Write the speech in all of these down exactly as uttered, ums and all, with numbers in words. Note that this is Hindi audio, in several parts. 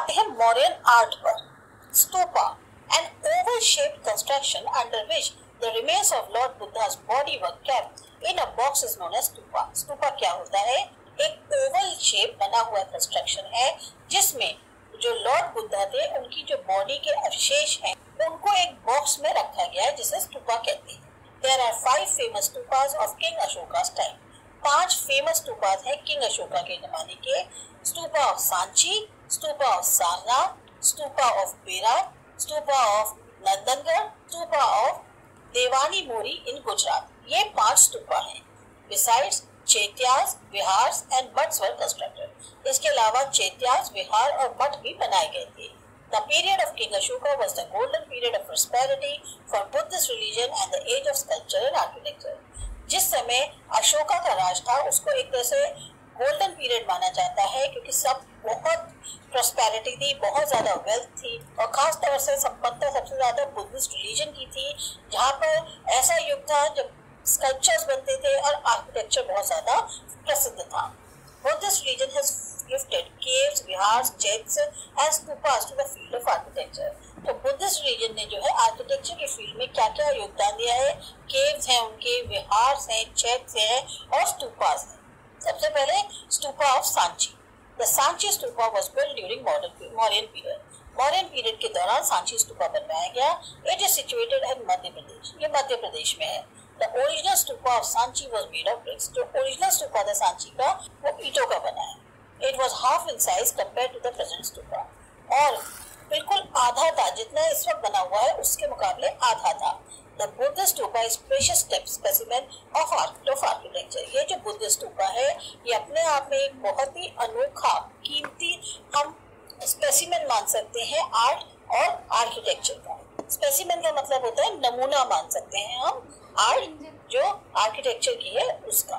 आते हैं मौर्यन आर्ट पर। Stupa, an oval shaped construction under which the remains of Lord Buddha's body were kept in a box is known as stupa. Stupa क्या होता है? एक ओवल शेप बना हुआ कंस्ट्रक्शन है जिसमें जो लॉर्ड बुद्धा थे उनकी जो बॉडी के अवशेष हैं उनको एक बॉक्स में रखा गया है जिसे स्तूपा कहते हैं। There are five famous stupas of King Ashoka's time. पांच फेमस स्तूपास हैं किंग अशोका के जमाने के। Stupa of Sanchi, stupa of Sarnath, stupa of Bera, stupa of Nandangarh, stupa of Devni Mori in Gujarat. ये पांच स्तूपा हैं। Besides, चैत्यास, विहार एंड मठ्स वर कंस्ट्रक्टेड। इसके अलावा चैत्यास, विहार और मठ भी बनाए गए थे। The period of King Ashoka was the golden period of prosperity for Buddhist religion and the age of sculpture and architecture. जिस समय अशोका का राज था उसको एक तरह से गोल्डन पीरियड माना जाता है क्योंकि सब बहुत प्रॉस्पेरिटी थी, बहुत ज्यादा वेल्थ थी और खास तौर से संपन्नता सबसे ज्यादा बुद्धिस्ट रिलीजन की थी, जहाँ पर ऐसा युग था जब स्कल्पचर्स बनते थे और आर्किटेक्चर बहुत ज्यादा प्रसिद्ध था। Buddhist religion has gifted caves, vihars, churches and stupas to the field of architecture. तो बुद्धिस्ट रिलीजन ने जो है आर्किटेक्चर के फील्ड में क्या क्या योगदान दिया है? केव्स हैं उनके, विहार्स हैं, चर्च हैं और स्तूपास हैं। सबसे पहले stupa of Sanchi. The Sanchi stupa was built during Mauryan period. Mauryan period के दौरान सांची स्तूपा बनवाया गया। It is situated in Madhya Pradesh. ये मध्य प्रदेश में है। The original stupa of Sanchi was made of bricks. जो original stupa था सांची का वो ईंटों का बना है। It was half in size compared to the present stupa. और बिल्कुल आधा था, जितना इस वक्त बना हुआ है उसके मुकाबले आधा था। The Buddhist stupa is precious specimen of art of architecture. ये जो बुद्धिस्ट स्तूपा है ये अपने आप में एक बहुत ही अनोखा, कीमती हम स्पेसिमेन मान सकते हैं आर्ट और आर्किटेक्चर का। स्पेसिमेन का मतलब होता है नमूना मान सकते हैं हम आर्ट जो आर्किटेक्चर की है उसका।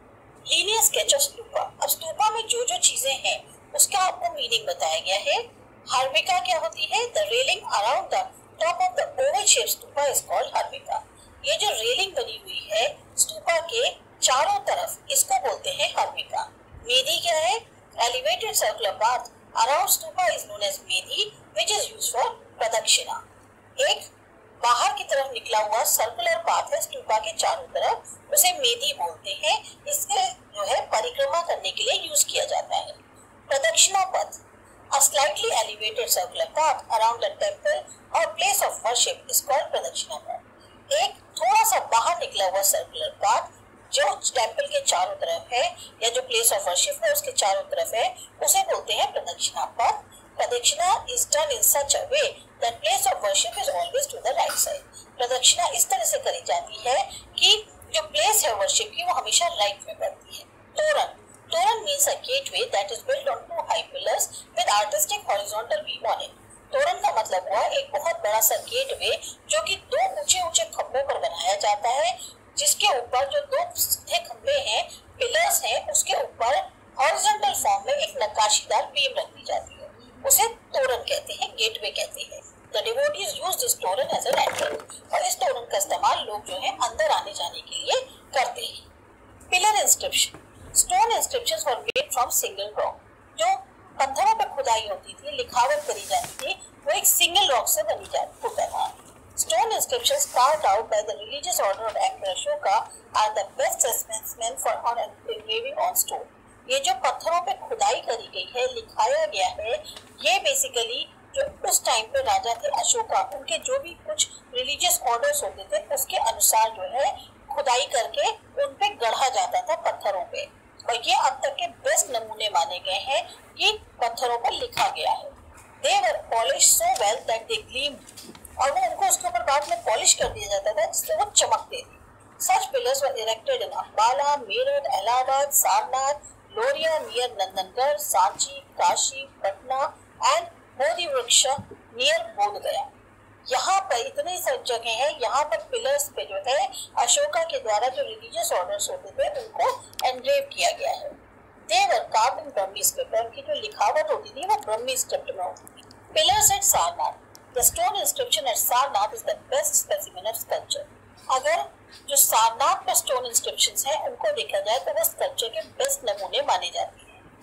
Linear sketch of stupa. अब स्तूपा में जो जो चीजें हैं उसका आपको मीनिंग बताया गया है। हर्मिका क्या होती है? The railing around the top of the oval shape stupa is called harmika. ये जो रेलिंग बनी हुई है स्तूपा के चारों तरफ, इसको बोलते हैं हर्मिका। मेदी क्या है? Elevated circular path around stupa is known as medhi which is used for pradakshina. एक बाहर की तरफ निकला हुआ सर्कुलर पाथ है स्तूपा के चारों तरफ, उसे मेदी बोलते हैं। इसके जो है परिक्रमा करने के लिए यूज किया जाता है। प्रदक्षिणा पथ, a slightly elevated circular path around the temple or place of worship is called प्रदक्षिणा पथ। एक थोड़ा सा बाहर निकला हुआ सर्कुलर पाथ जो टेम्पल के चारों तरफ है या जो प्लेस ऑफ वर्शिप है उसके चारों तरफ है उसे बोलते हैं प्रदक्षिणा पथ। प्रदक्षिणा is done in such a way that place of worship is always to the right side. प्रदक्षिणा इस तरह से करी जाती है कि जो प्लेस है वर्शिप की वो हमेशा राइट में पड़ती है। तोरण, तोरण means a gateway that is built on two high pillars with artistic horizontal beam on it. तोरण का मतलब हुआ एक बहुत बड़ा सा गेटवे जो कि दो ऊंचे ऊंचे खंभों पर बनाया जाता है, जिसके ऊपर जो दो सीधे खंभे हैं, पिलर्स हैं, उसके ऊपर हॉरिजॉन्टल फॉर्म में एक नक्काशीदार बीम रख दी जाती है, उसे तोरण कहते हैं, गेटवे कहते हैं। The devotees use this तोरण as an entrance, और इस तोरण का इस्तेमाल लोग जो है अंदर आने जाने के लिए करते हैं। Pillar inscription, stone inscriptions were made from single rock. जो पत्थरों पर खुदाई होती थी, लिखावट करी जाती थी, वो एक सिंगल रॉक से बनी जाती होता था। Stone inscriptions carved out by the religious order of Emperor Ashoka are the best specimen for engraving on stone. ये जो पत्थरों पे खुदाई करी गई है, लिखाया गया है, ये बेसिकली जो उस टाइम पे राजा थे अशोका, उनके जो भी कुछ रिलीजियस ऑर्डर्स होते थे उसके अनुसार जो है खुदाई करके उन पे गढ़ा जाता था पत्थरों पे, और ये अब तक के बेस्ट नमूने माने गए हैं कि पत्थरों पर लिखा गया है। They were polished so well that they gleamed, और वो उनको उसके ऊपर बाद में पॉलिश कर दिया जाता था जिससे वो चमकते थे। Such pillars were erected in Ambala, Meerut, Allahabad, Sarnath, Loria near Nandangarh, Sanchi, Kashi, Patna and Bodhi Vriksha near Bodh Gaya। यहाँ पर इतने सब जगह हैं, यहाँ पर पिलर्स पे जो है अशोका के द्वारा जो रिलीजियस ऑर्डर्स होते थे उनको एनग्रेव किया गया है। They were carved in Brahmi script, उनकी जो लिखावट होती थी वो ब्रह्मी स्क्रिप्ट में होती थी। Pillars at Sarnath, the stone inscription at Sarnath is the best specimen of sculpture। अगर जो सारनाथ पर स्टोन इंस्क्रिप्शंस हैं उनको देखा जाए तो वो स्कल्पचर के बेस्ट नमूने माने जाते हैं।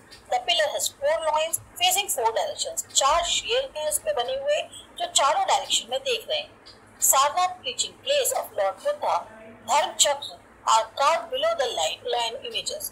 The pillar has four loins facing four directions. चार शेर हैं इस पे बने हुए जो चारों डायरेक्शन में देख रहे हैं. Sarnath preaching place of Lord Buddha, धर्म चक्र are carved below the line, line images.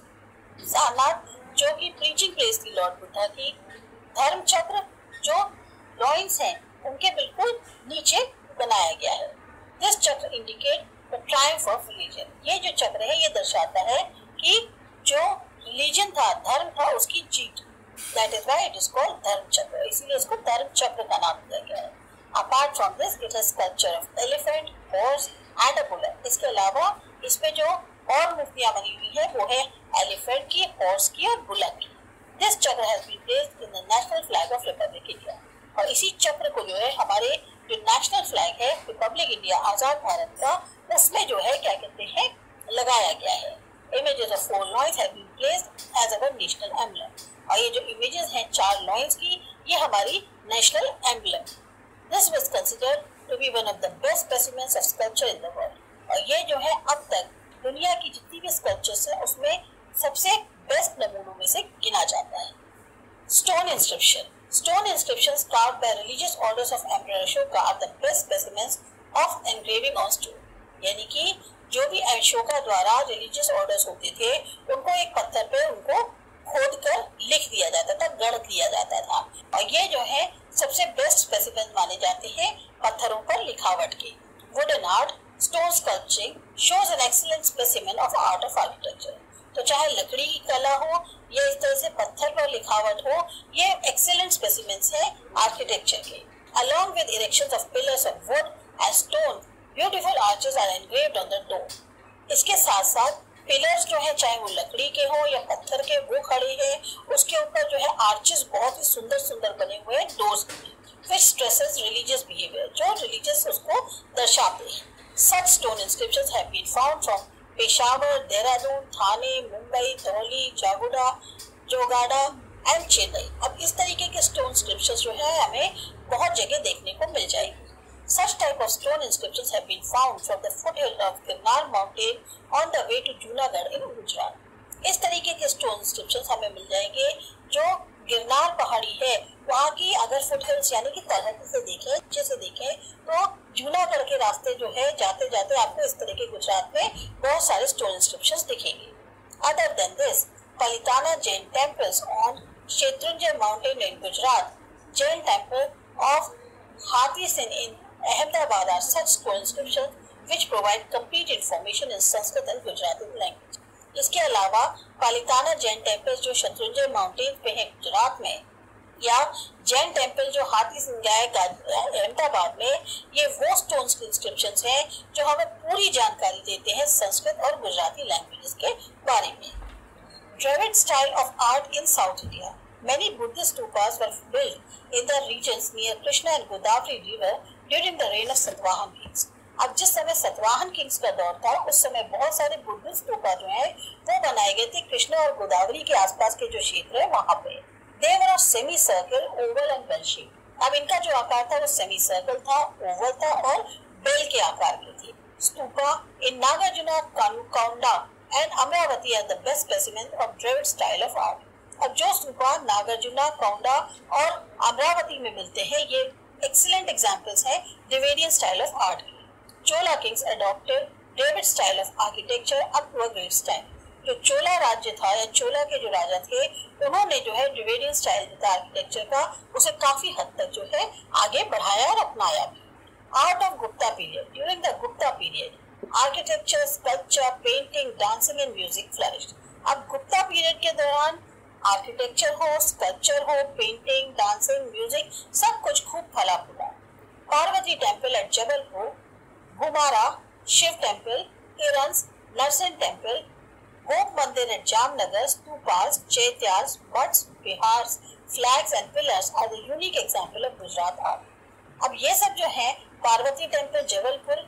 Sarnath जो कि preaching place थी लॉर्ड बुद्धा की, धर्म चक्र जो लॉइंस हैं उनके बिल्कुल नीचे बनाया गया है. This चक्र indicate the triumph of religion. ये जो चक्र है ये दर्शाता है कि जो रिलीजन था, धर्म था, उसकी जीत. That is why it is called धर्म चक्र. इसीलिए इसको धर्म चक्र का नाम दिया गया है. Apart from this, it has sculpture of elephant, horse and a bullock. इसके अलावा इस पे जो और मूर्तियां बनी हुई है वो है एलिफेंट की, हॉर्स की और बुलक की. This चक्र has been placed in the national flag of Republic India. और इसी चक्र को जो है हमारे जो नेशनल फ्लैग है रिपब्लिक इंडिया, आजाद भारत का, उसमें जो है क्या कहते हैं लगाया गया है. Images of four loins have been placed as our national emblem. और ये जो images हैं चार loins की, ये हमारी national emblem. This was considered to be one of the best specimens of sculpture in the world. और ये जो है अब तक दुनिया की जितनी भी sculptures है उसमें सबसे बेस्ट नमूनों में से गिना जाता है. Stone inscription. Stone inscriptions carved by religious orders of Emperor Ashoka are the best specimens of engraving on stone. यानी कि जो भी अशोका द्वारा रिलीजियस ऑर्डर्स होते थे उनको एक पत्थर पे उनको खोद कर लिख दिया जाता था, गढ़ दिया जाता था. और ये जो है सबसे बेस्ट स्पेसिमेन माने जाते हैं पत्थरों पर लिखावट के. Wooden art, stone sculpturing shows an excellent specimen of art of architecture. तो चाहे लकड़ी की कला हो या इस तरह से पत्थर पर लिखावट हो, ये एक्सीलेंट स्पेसिमेंस है आर्किटेक्चर के. Along with erections of pillars of wood and stone, beautiful arches are engraved on the dome. इसके साथ साथ पिलर्स जो है चाहे वो लकड़ी के हो या पत्थर के, वो खड़े हैं, उसके ऊपर जो है आर्चेस बहुत ही सुंदर सुंदर बने हुए हैं डोर्स के, which stresses religious behavior, जो रिलीजियस उसको दर्शाते हैं. Such stone inscriptions have been found from Peshawar, Dehradun, Thane, Mumbai, Dhauli, Jaugada, Jogada and Chennai. अब इस तरीके के स्टोन इंस्क्रिप्शंस जो है हमें बहुत जगह देखने को मिल जाएगी. Such type of stone inscriptions have been found from the foothill of Girnar mountain on the way to Junagadh in Gujarat. इस तरीके के स्टोन इंस्क्रिप्शंस हमें मिल जाएंगे जो गिरनार पहाड़ी है वहाँ की, अगर फुटहिल्स यानी कि तलहटी से देखें, नीचे से देखें तो जूनागढ़ के रास्ते जो है जाते जाते आपको इस तरह के गुजरात में बहुत सारे स्टोन इंस्क्रिप्शंस दिखेंगे. Other than this, Palitana Jain temples on Shetruंजय mountain in Gujarat, Jain temple of Hathi Singh in Ahmedabad are such stone inscriptions which provide complete information in Sanskrit and Gujarati language. इसके अलावा पालिताना जैन टेम्पल जो शत्रुंजय माउंटेन पे है गुजरात में, या जैन टेम्पल जो हाथी सिंह गया अहमदाबाद में, ये वो स्टोन इंस्क्रिप्शंस हैं जो हमें पूरी जानकारी देते हैं संस्कृत और गुजराती लैंग्वेजेस के बारे में. Dravid style of art in South India. Many Buddhist stupas were built in the regions near Krishna and Godavari river during the reign of Satavahan kings. अब जिस समय सतवाहन किंग्स का दौर था उस समय बहुत सारे बुद्धिस्ट स्तूपा जो है वो बनाए गए थे कृष्णा और गोदावरी के आसपास के जो क्षेत्र है वहाँ पे. They were of semi circle, oval and bell shape. अब इनका जो आकार था वो सेमी सर्कल था, ओवल था और बेल के आकार के थे. Stupa in Nagarjuna, Konda and Amravati are the best specimen of Dravid style of art. अब जो स्तूपा नागार्जुना, कोंडा और अमरावती में मिलते हैं ये excellent examples हैं Dravidian style of art की. Chola kings adopted Dravid style of architecture up to a great extent. जो चोला राज्य था या चोला के जो राजा थे उन्होंने जो है ड्रेविडियन स्टाइल जो था आर्किटेक्चर का उसे काफी हद तक जो है आगे बढ़ाया और अपनाया भी. Art of Gupta period. During the Gupta period architecture, sculpture, painting, dancing and music flourished. अब गुप्ता पीरियड के दौरान आर्किटेक्चर हो, स्कल्पचर हो, पेंटिंग, डांसिंग, म्यूजिक सब कुछ खूब फला फूला. Parvati temple at Jabalpur, Ghumara Shiva temple, इरंस Narasimha temple, Gop mandir at Jamnagar, stupas, chaityas, maths, vihars, flags and pillars are the unique example of Gujarat art. अब ये सब जो है पार्वती टेम्पल जबलपुर,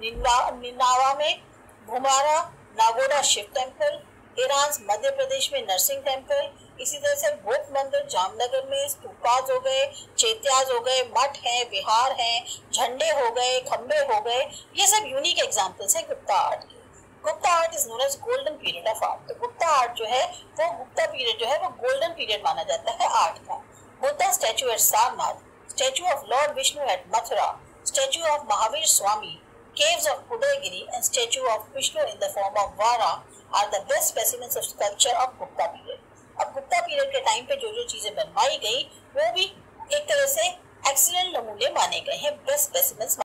निनावा में, घुमारा, नागोड़ा शिव टेम्पल, ईरान मध्य प्रदेश में नरसिंह टेम्पल, इसी तरह से गोप मंदिर जामनगर में, स्तूपास हो गए, चैत्यास हो गए, मठ हैं, विहार हैं, झंडे हो गए, खंबे हो गए, ये सब यूनिक एग्जांपल्स हैं गुप्ता आर्ट के. Gupta art is known as golden period of art. तो गुप्ता आर्ट जो है वो गुप्ता पीरियड जो है वो गोल्डन पीरियड माना जाता है आर्ट का। Buddha statue at Sarnath, statue of lord Vishnu at Mathura, statue of Mahavir Swami, caves of Udayagiri and statue of Vishnu in the form of Vara are the best specimens of sculpture of Gupta period. अब गुप्ता पीरियड के टाइम पे जो जो चीजें बनवाई गई वो भी एक तरह से एक्सीलेंट नमूने माने गए हैं, बेस्ट स्पेसिमेंस